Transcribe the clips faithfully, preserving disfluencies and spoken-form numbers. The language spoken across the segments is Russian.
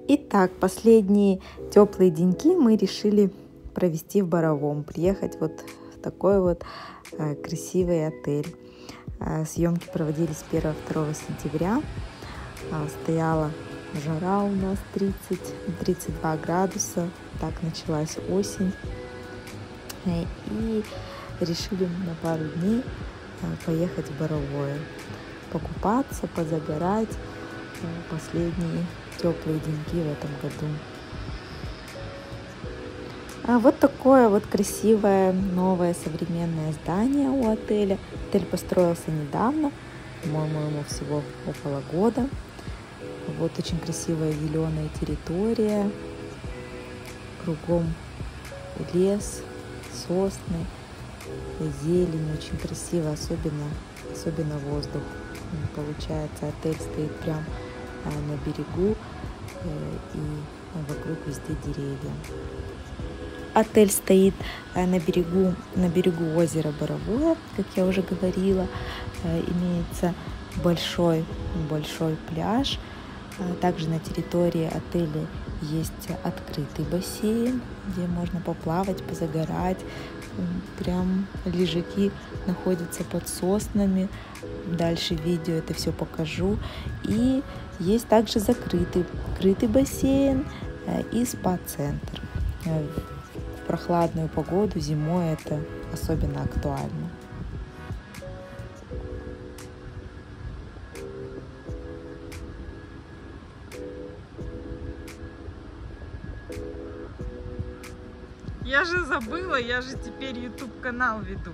Итак, последние теплые деньки мы решили провести в Боровом, приехать вот в такой вот э, красивый отель. Э, съемки проводились первого-второго сентября. Э, стояла жара у нас тридцать-тридцать два градуса. Так началась осень. Э, и решили на пару дней э, поехать в Боровое, покупаться, позагорать. Э, последние теплые деньки в этом году. А вот такое вот красивое новое современное здание у отеля. Отель построился недавно, по-моему, ему всего около года. Вот очень красивая зеленая территория, кругом лес, сосны, зелень, очень красиво, особенно, особенно воздух. Получается, отель стоит прям на берегу, и вокруг везде деревья. Отель стоит на берегу, на берегу озера Боровое, как я уже говорила. Имеется большой, большой пляж. Также на территории отеля есть открытый бассейн, где можно поплавать, позагорать. Прям лежаки находятся под соснами. Дальше в видео это все покажу. И есть также закрытый, открытый бассейн и спа-центр. В прохладную погоду зимой это особенно актуально. Я же забыла, я же теперь ютуб канал веду.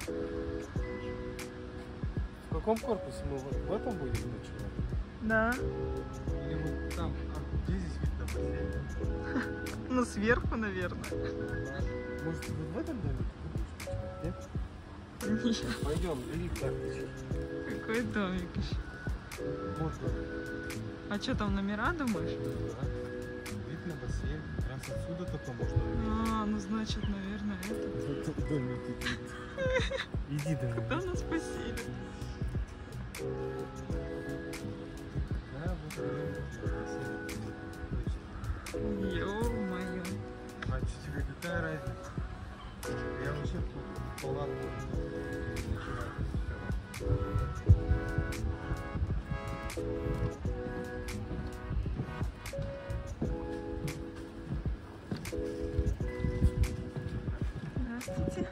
В каком корпусе мы в этом будем ночевать? Да. Или вот там, а где здесь видно бассейн? Ну сверху, наверное. Может, вот в этом доме ты будешь ночевать, нет? Нет. Пойдем, бери карточку. Какой домик еще? Можно. А что там, номера, думаешь? Да. Вид на бассейн. Как раз отсюда только можно увидеть. А, ну значит, наверное, это. В домике. Иди давай. Куда нас поселят? Да, вот бассейн. Ё-моё. А что тебе какая разница? Я вообще в палатку ночевать. Здравствуйте.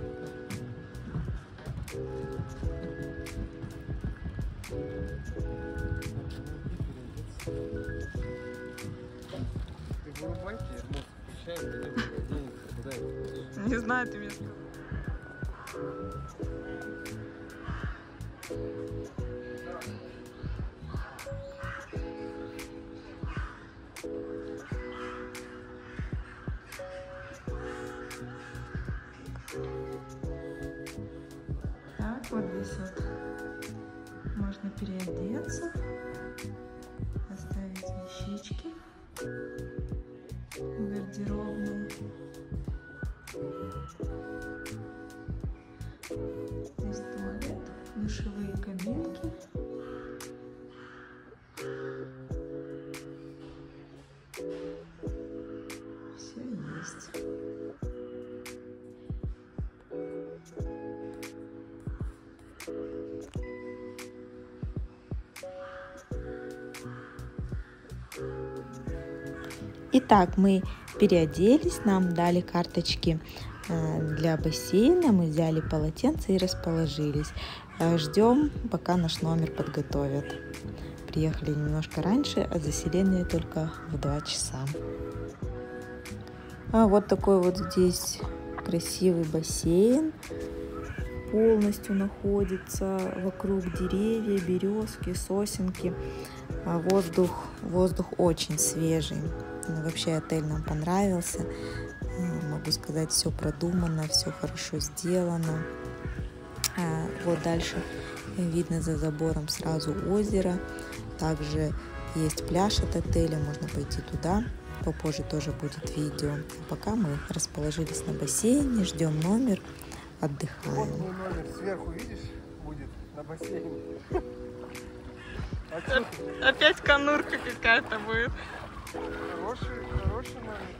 Ты вырубай термос, включай, пойдем денег, куда это? Не знаю, ты мне сказал. Так, вот здесь вот можно переодеться, оставить вещички в гардеробную. Здесь туалет, душевые кабинки. Все есть. Итак, мы переоделись, нам дали карточки для бассейна, мы взяли полотенце и расположились. Ждем, пока наш номер подготовят. Приехали немножко раньше, а заселение только в два часа. А вот такой вот здесь красивый бассейн. Полностью находится вокруг деревья, березки, сосенки. Воздух, воздух очень свежий. Вообще отель нам понравился. Могу сказать, все продумано, все хорошо сделано. Вот дальше видно за забором сразу озеро. Также есть пляж от отеля, можно пойти туда. Попозже тоже будет видео. Пока мы расположились на бассейне, ждем номер, отдыхаем. Вот мой номер сверху, видишь, будет на бассейне. А Опять конурка какая-то будет. Хороший, хороший момент.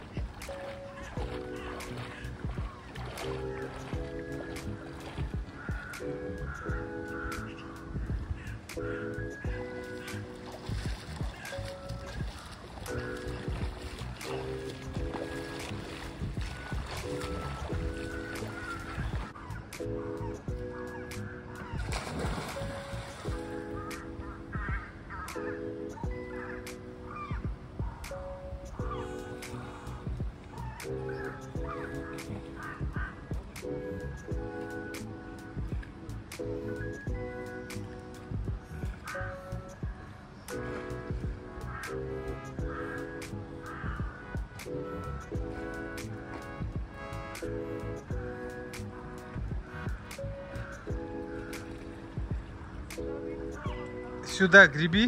Сюда греби.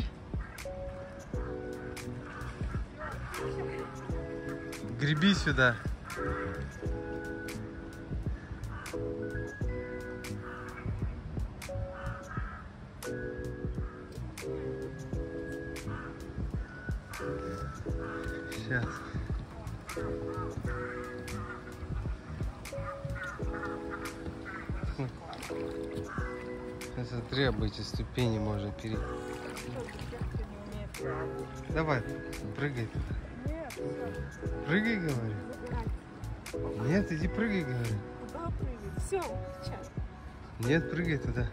Греби сюда. Сейчас. Смотри, об эти ступени можно перейти. Давай, прыгай. Нет, Прыгай, говорю. Нет, иди прыгай, говорю. куда прыгать? Все, сейчас. Нет, прыгай туда.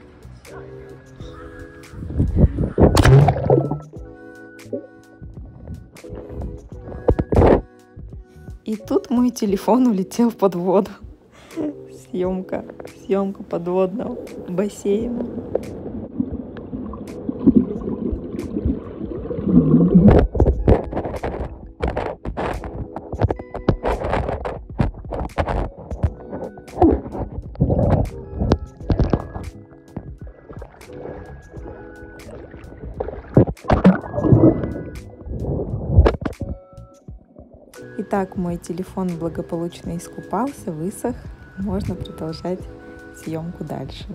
И тут мой телефон улетел под воду. Съемка, съемка подводного бассейна. Итак, мой телефон благополучно искупался, высох. Можно продолжать съемку дальше.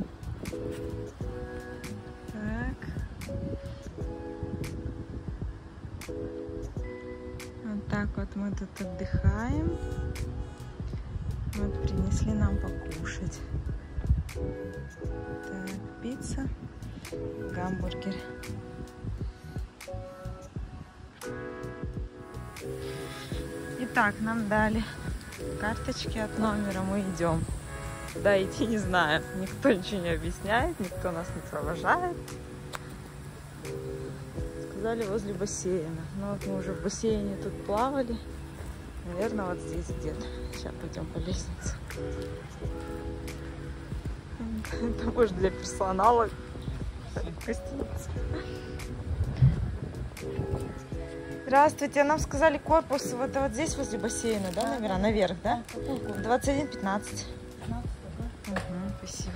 Так. Вот так вот мы тут отдыхаем. Вот принесли нам покушать. Так, пицца, гамбургер. Итак, нам дали карточки от номера, мы идем. Куда идти, не знаю. Никто ничего не объясняет, никто нас не провожает. Сказали, возле бассейна. Ну вот мы уже в бассейне тут плавали. Наверное, вот здесь где-то. Сейчас пойдем по лестнице. Это может для персонала в гостинице. Здравствуйте, нам сказали корпус, вот, вот здесь возле бассейна, да, номера, наверх, да? двадцать один пятнадцать. Угу, спасибо.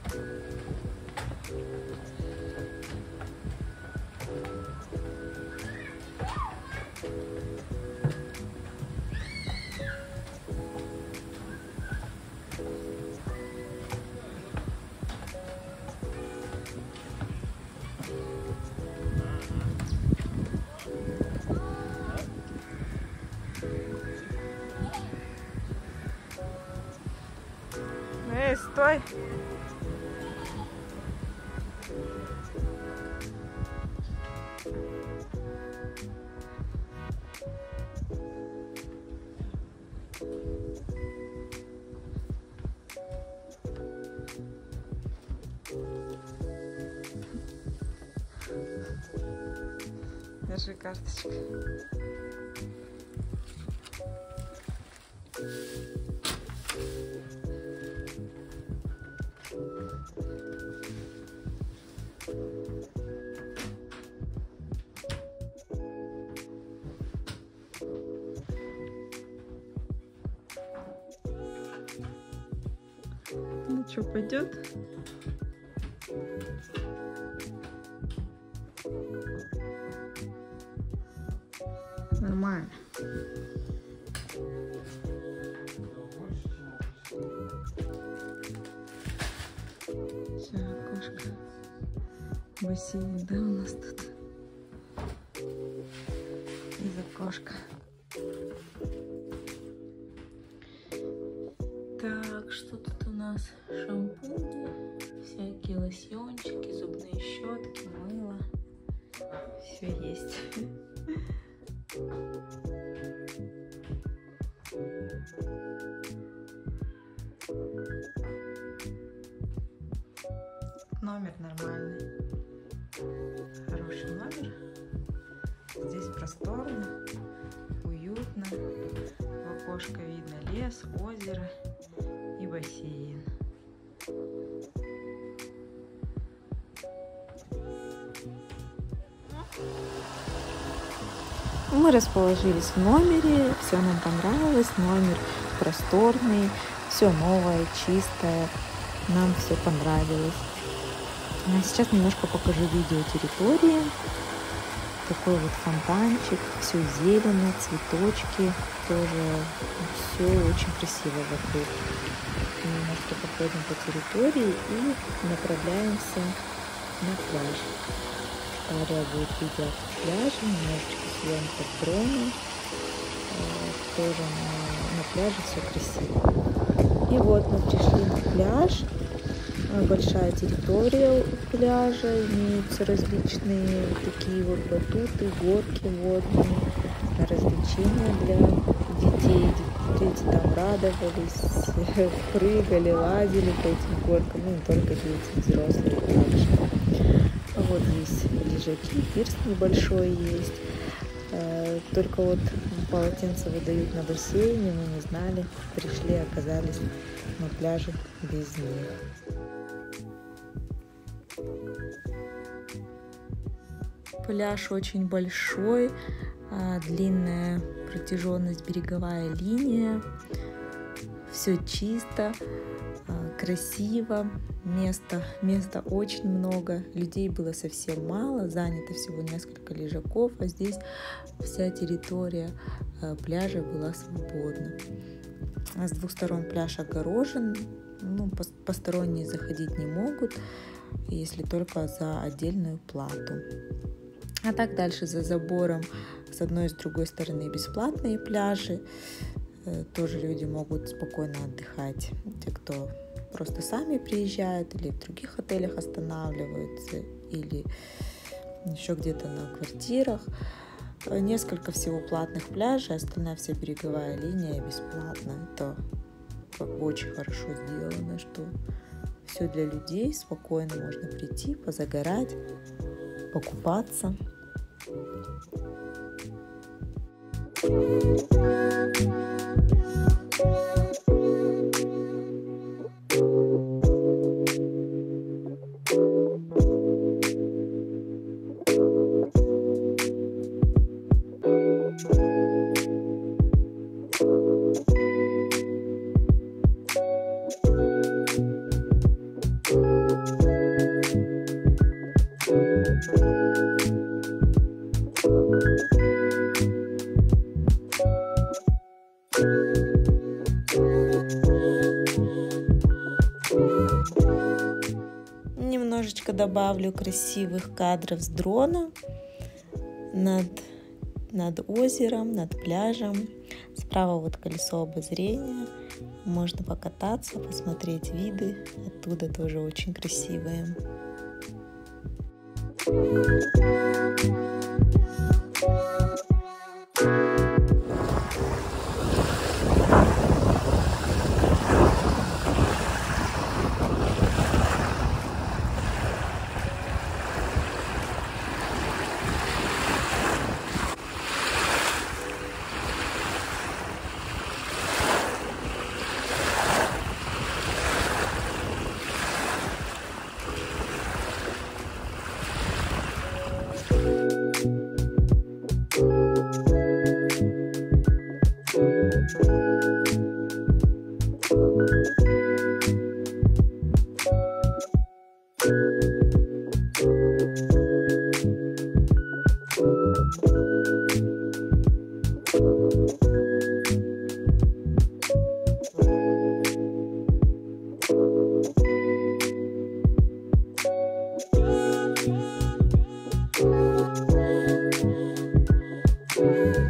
Эй, стой! Держи карточку. Ну что, пойдет? Нормально. Сейчас окошко. Бассейн, да, у нас тут. И окошко. Так, что тут у нас? Шампуни, всякие лосьончики, зубные щетки, мыло. Все есть. Номер нормальный. Хороший номер. Здесь просторно, уютно. В окошко видно лес, озеро и бассейн. Мы расположились в номере, все нам понравилось, номер просторный, все новое, чистое, нам все понравилось. А сейчас немножко покажу видео территории. Такой вот фонтанчик, все зелено, цветочки, тоже все очень красиво вокруг. Немножко походим по территории и направляемся на пляж. Далее будет видео от пляжа, немножечко съемка дрона, тоже на, на пляже все красиво. И вот мы пришли на пляж. Большая территория у пляжа, имеются различные такие вот батуты, горки водные, развлечения для детей. Дети там радовались, прыгали, лазили по этим горкам, ну не только дети, взрослые также. Вот здесь лежаки, пирс небольшой есть. Только вот полотенца выдают на бассейне, мы не знали, пришли, оказались на пляже без них. Пляж очень большой, длинная протяженность, береговая линия, все чисто, красиво, места, места очень много, людей было совсем мало, занято всего несколько лежаков, а здесь вся территория пляжа была свободна. С двух сторон пляж огорожен, ну, посторонние заходить не могут, если только за отдельную плату. А так дальше за забором с одной и с другой стороны бесплатные пляжи. Тоже люди могут спокойно отдыхать. Те, кто просто сами приезжают или в других отелях останавливаются, или еще где-то на квартирах. Несколько всего платных пляжей, остальная вся береговая линия бесплатна. Это как бы очень хорошо сделано, что все для людей, спокойно можно прийти, позагорать, покупаться. Немножечко добавлю красивых кадров с дрона над, над озером, над пляжем. Справа вот колесо обозрения. Можно покататься, посмотреть виды. Оттуда тоже очень красивые.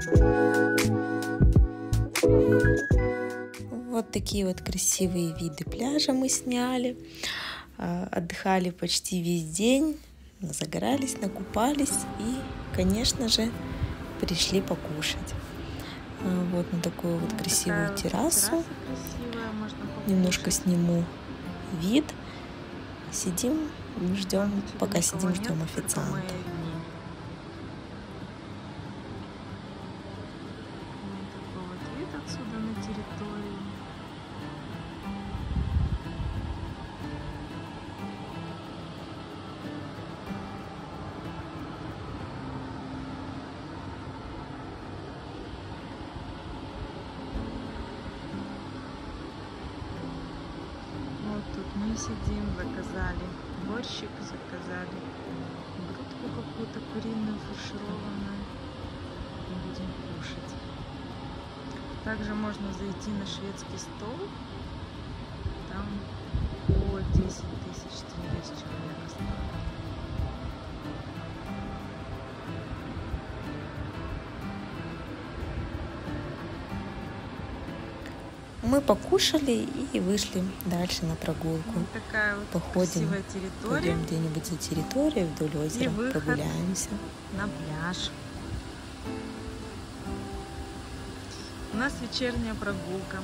Вот такие вот красивые виды пляжа мы сняли. Отдыхали почти весь день, загорались, накупались и, конечно же, пришли покушать. Вот на такую вот красивую Такая террасу. Вот красивая, можно немножко сниму вид. Сидим, ждем, пока сидим, ждем официанта. Отсюда на территорию. Вот тут мы сидим, заказали борщик, заказали грудку какую-то куриную фаршированную и будем кушать. Также можно зайти на шведский стол. Там по десять тысяч тенге с человека стоит. Мы покушали и вышли дальше на прогулку. Вот такая вот Походим, красивая территория. пойдем где-нибудь за территорией вдоль озера, прогуляемся. На пляж. У нас вечерняя прогулка.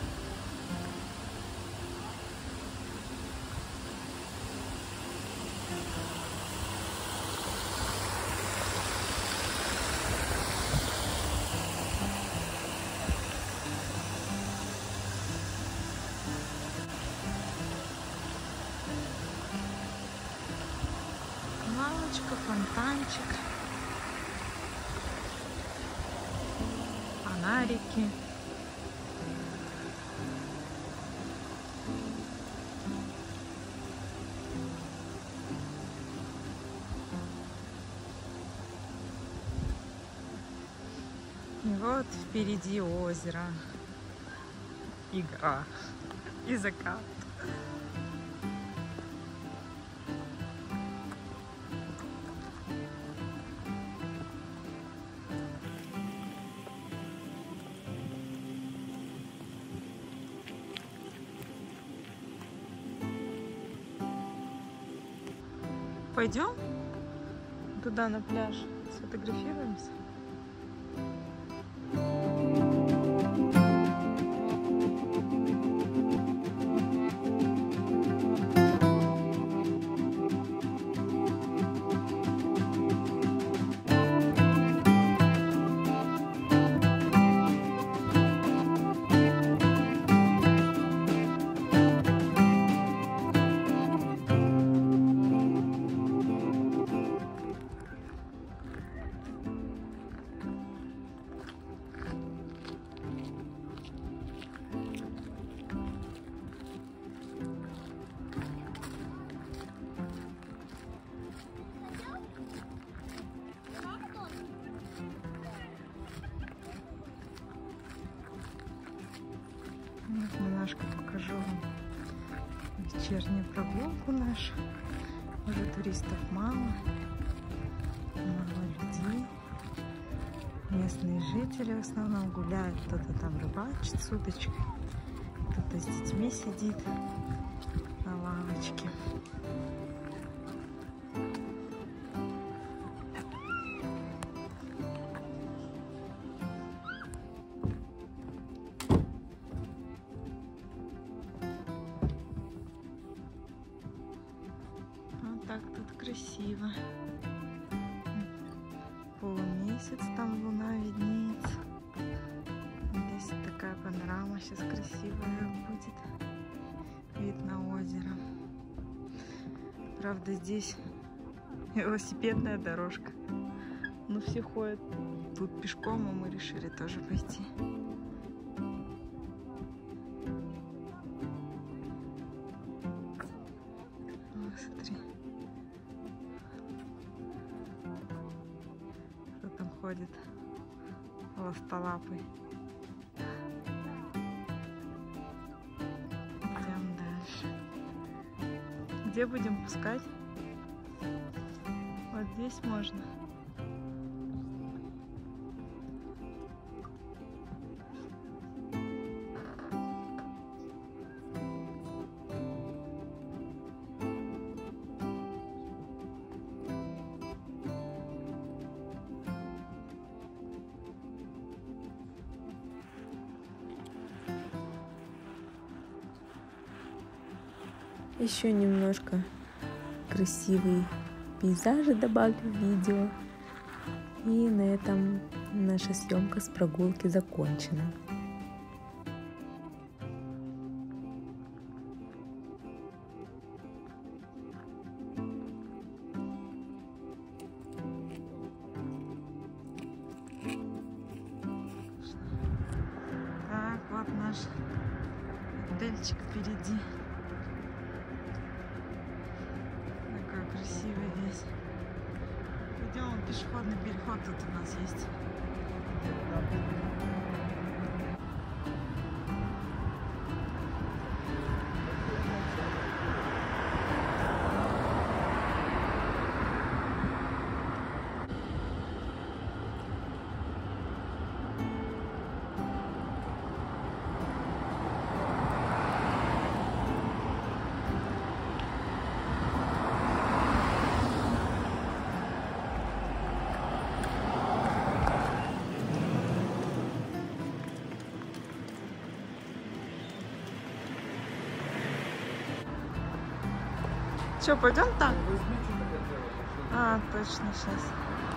Лавочка, фонтанчик. Фонарики. И вот впереди озеро, и гора, и закат. Пойдем туда на пляж, сфотографируемся. Вот немножко покажу вам вечернюю прогулку нашу. Уже туристов мало, мало людей. Местные жители в основном гуляют, кто-то там рыбачит с удочкой, кто-то с детьми сидит на лавочке. Вот так тут красиво. Полумесяц, там луна виднеется. Здесь такая панорама сейчас красивая будет. Вид на озеро. Правда, здесь велосипедная дорожка. Ну, все ходят тут пешком, а мы решили тоже пойти. О, смотри. Кто там ходит? Ластолапый. Идем дальше. Где будем пускать? Вот здесь можно. Еще немножко красивые пейзажи добавлю в видео. И на этом наша съемка с прогулки закончена. Так, вот наш отельчик впереди. Такой красивый весь. Идем, пешеходный переход тут у нас есть. Че, пойдем там? А, точно, сейчас.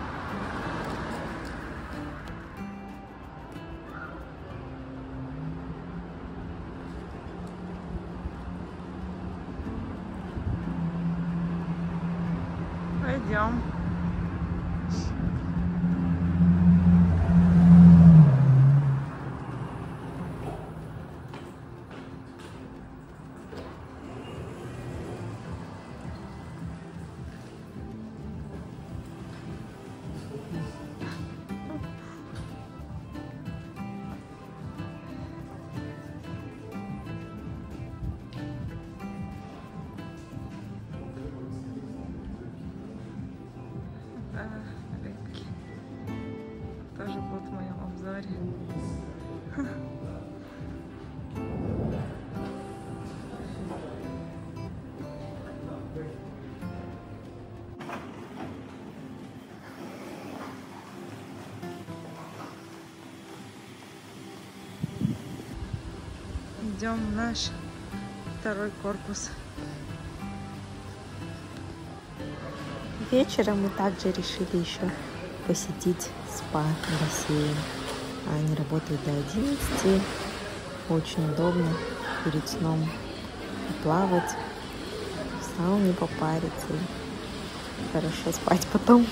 Пойдем. Рыбки тоже будут в моем обзоре. Идем в наш второй корпус. Вечером мы также решили еще посетить спа-бассейн. Они работают до одиннадцати. Очень удобно перед сном плавать, в сауне попариться и хорошо спать потом.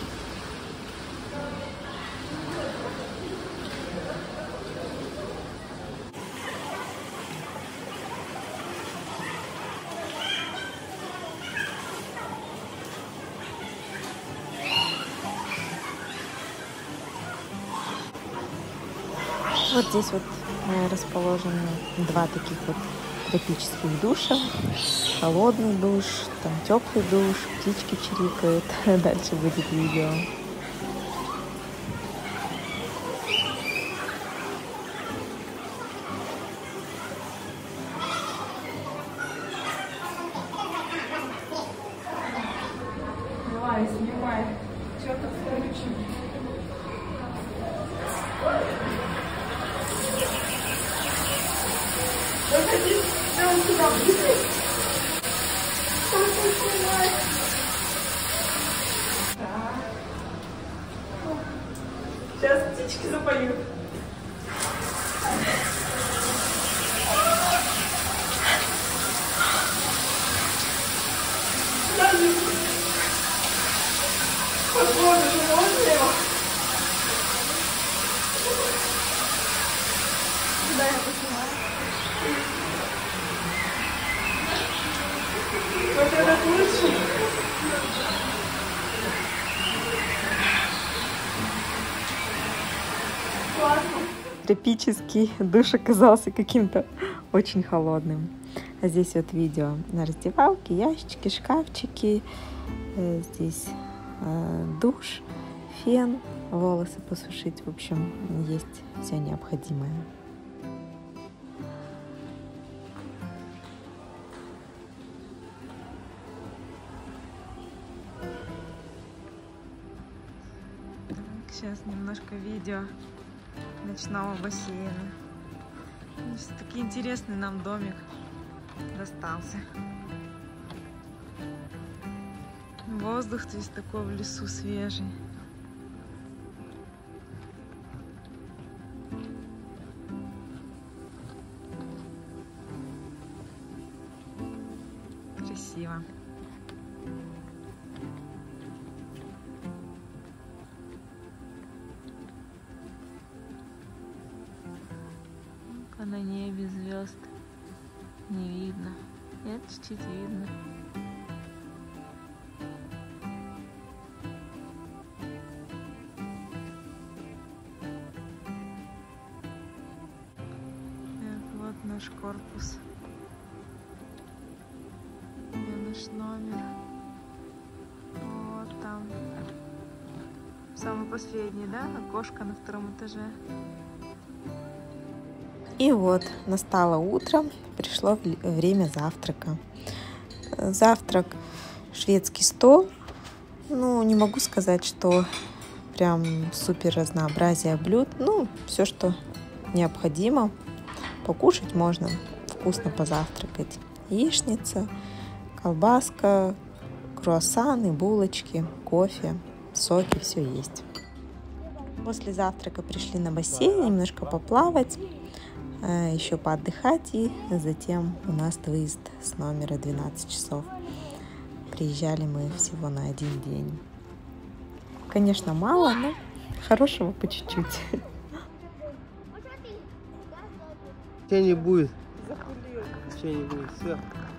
Вот здесь вот расположены два таких вот тропических душа. Холодный душ, там теплый душ, птички чирикают. Дальше будет видео. Давай, снимай. Что ты включил? Сейчас птички запоют. Погода, же можно его? Да, я поснимаю. Вот этот лучше. Классно. Тропический душ оказался каким-то очень холодным. А здесь вот видео на раздевалке, ящички, шкафчики. Здесь душ, фен, волосы посушить. В общем, есть все необходимое. Сейчас немножко видео ночного бассейна. Такой интересный нам домик достался. Воздух весь такой в лесу свежий. Красиво. А на небе звезд не видно. Нет, чуть-чуть видно. Вот наш корпус. Где наш номер? Вот там. Самый последний, да? Окошко на втором этаже. И вот настало утро, пришло время завтрака. Завтрак шведский стол. Ну, не могу сказать, что прям супер разнообразие блюд. Ну, все, что необходимо. Покушать можно, вкусно позавтракать. Яичница, колбаска, круассаны, булочки, кофе, соки, все есть. После завтрака пришли на бассейн, немножко поплавать, еще поотдыхать, и затем у нас выезд с номера двенадцать часов. Приезжали мы всего на один день. Конечно, мало, но хорошего по чуть-чуть. Ничего не будет. Ничего не будет. Все.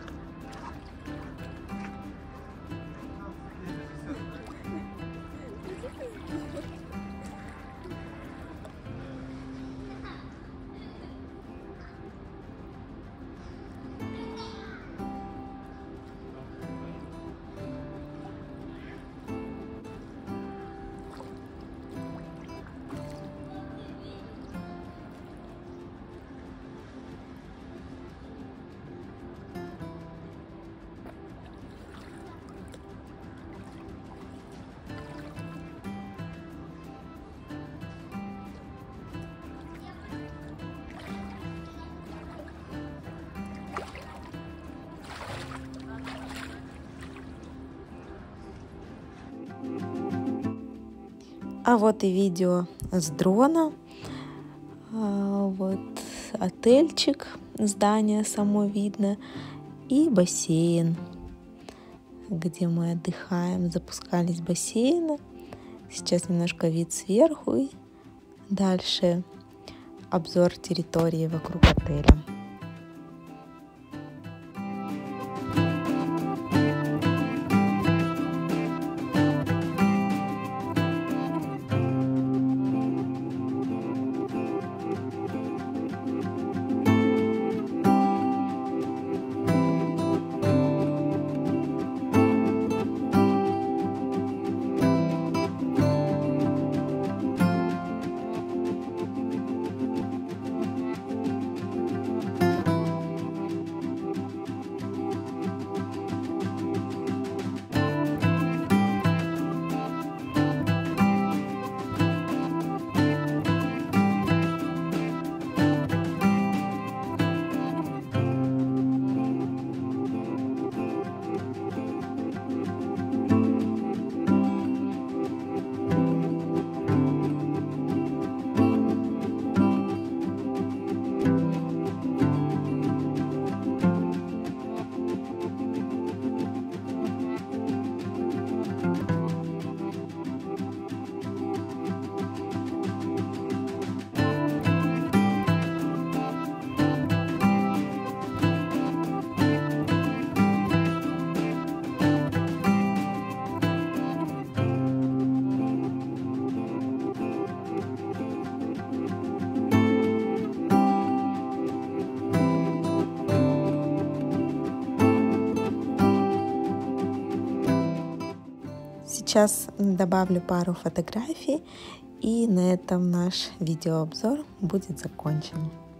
А вот и видео с дрона. Вот отельчик, здание само видно, и бассейн, где мы отдыхаем. Запускались в бассейн. Сейчас немножко вид сверху, и дальше обзор территории вокруг отеля. Сейчас добавлю пару фотографий, и на этом наш видеообзор будет закончен.